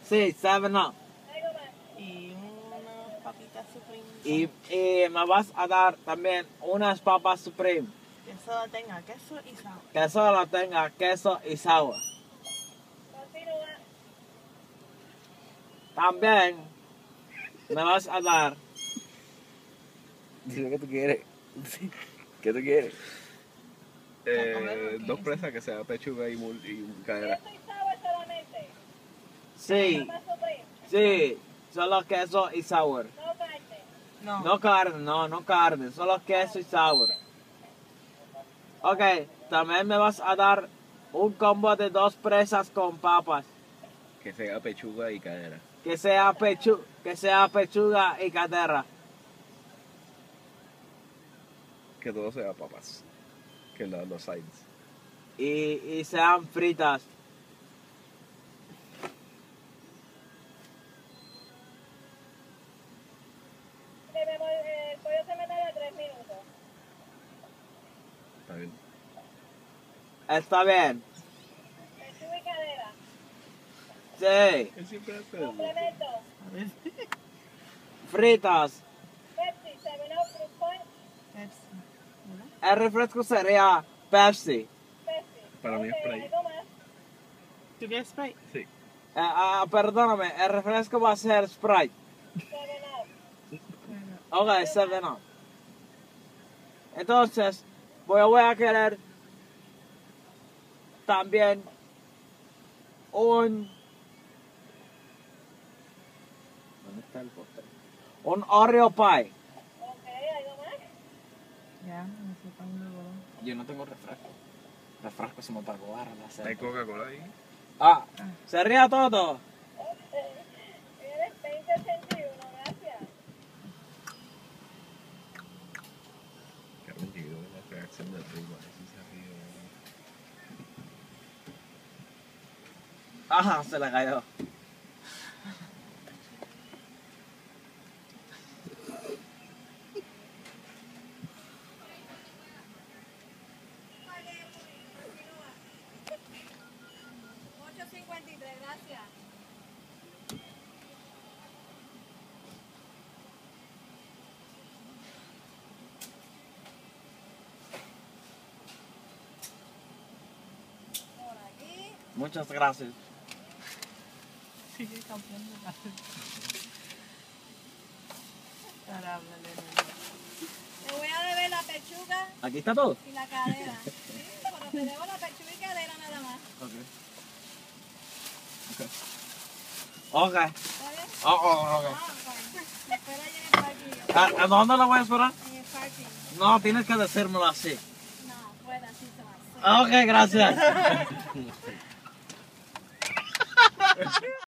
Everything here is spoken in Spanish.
Sí, 7-Up. Y unas papitas Supreme. Y me vas a dar también unas papas Supreme. Que solo tenga queso y sal. Que solo tenga queso y sour. También me vas a dar. Dime qué tú quieres. ¿Qué tú quieres? comer, Dos presas que sea pechuga y cadera. Sí, sí, solo queso y sour. No. No carne, no carne, solo queso y sour. Ok, también me vas a dar un combo de 2 presas con papas. Que sea pechuga y cadera. Que sea pechuga y cadera. Que todo sea papas. Que los sides. Y sean fritas. El pollo se me tarda 3 minutos. Está bien. Está bien. Pechuga y cadera. Sí, Él siempre hace eso. Complemento. fritas. Pepsi, 7-Up, Fruit Punch, Pepsi. ¿Verdad? El refresco sería Pepsi. Pepsi. Para mí es Ok, Sprite. ¿algo más? ¿Tú quieres Sprite? Sí. Perdóname, el refresco va a ser Sprite. 7-Up. Ok, 7-Up. Entonces, voy a querer también un... ¿Dónde está el postre? Un Oreo Pie. Ok, ¿algo más? Ya, me estoy poniendo bolón. Yo no tengo refresco. Refresco se me pagó ahora la Hay cena. Coca-Cola ahí. Ah, sería todo. Eres 2081, gracias. Qué rendido la reacción del ritmo. Así se ríe. Ajá, se la cayó. Gracias. Por aquí. Muchas gracias. Sigue cambiando la Caramba, Te voy a deber la pechuga Aquí está todo. y la cadera. Sí, pero te debo la pechuga y cadera nada más. Ok. Ok. ¿Está bien? Ok. Pues, me espera allá en el parking. ¿A dónde lo voy a esperar? En el parking. No, tienes que decírmelo así. No, fuera, así se va. Ok, gracias.